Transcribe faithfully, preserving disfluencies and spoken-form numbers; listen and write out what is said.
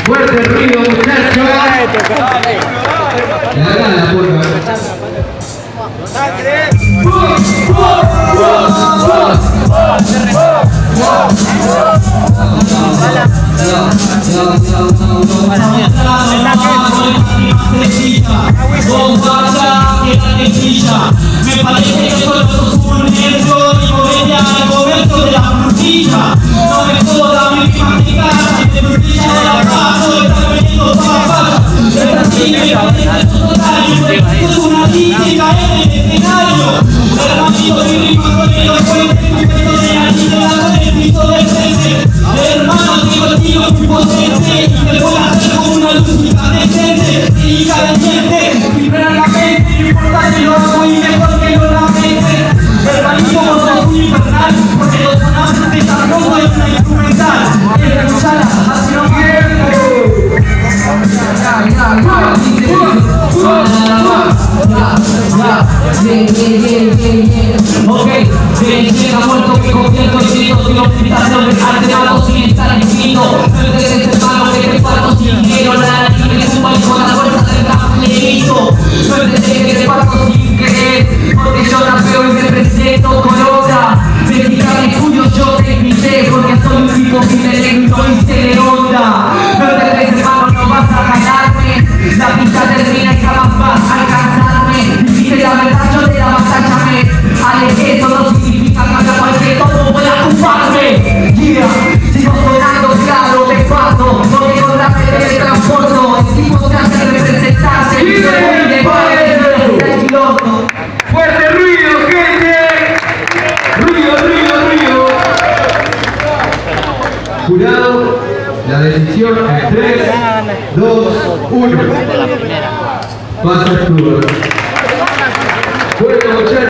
Fuerte ruido, muchachos. Le hagan la puerta. Me parece que solo sos un nervio y movete al momento de la frutilla. No me joda mi practicar, te frutilla de la casa, está veniendo papas. Esta sí me parece total, es una típica en el escenario. Hermanito, mi rima con el fuerte, mi peso de la niña con el piso del frente. Hermano, tengo el tiro muy potente y te voy a hacer como una luz incandescente. Y caliente, vibra la mente, no importa si lo hago y mejor que lo lamente. Hermanito, vos sos un infernal, porque los sonantes de esta ropa es una instrumental. Es escucharla, así no quiero. Ok, bien, llega muerto que convierto en grito. Si lo gritas de alterado sin estar infinito. No te des hermano que te parto sin dinero. La nariz me suma y con la fuerza del raplerito. No te des que te parto sin querer, porque yo rapeo y me presento con otra. Mexicano y cuyo yo te invité, porque soy un tipo que me lento y se le onda. No te des hermano, no vas a ganarme. La pista termina y jamás vas a alcanzarme. Dijiste la verdad, yo te la batallame. Alejé, eso no significa que haya cualquier todo pueda ocuparme. Yeah, sigo sonando claro, te paso, porque con la mente me transporto. El tipo se hace representarse y se mueve de piloto. Fuerte ruido, gente. Ruido, ruido, ruido. Jurado, la decisión en tres, dos, uno. Pasa el fútbol. Bueno, muchachos.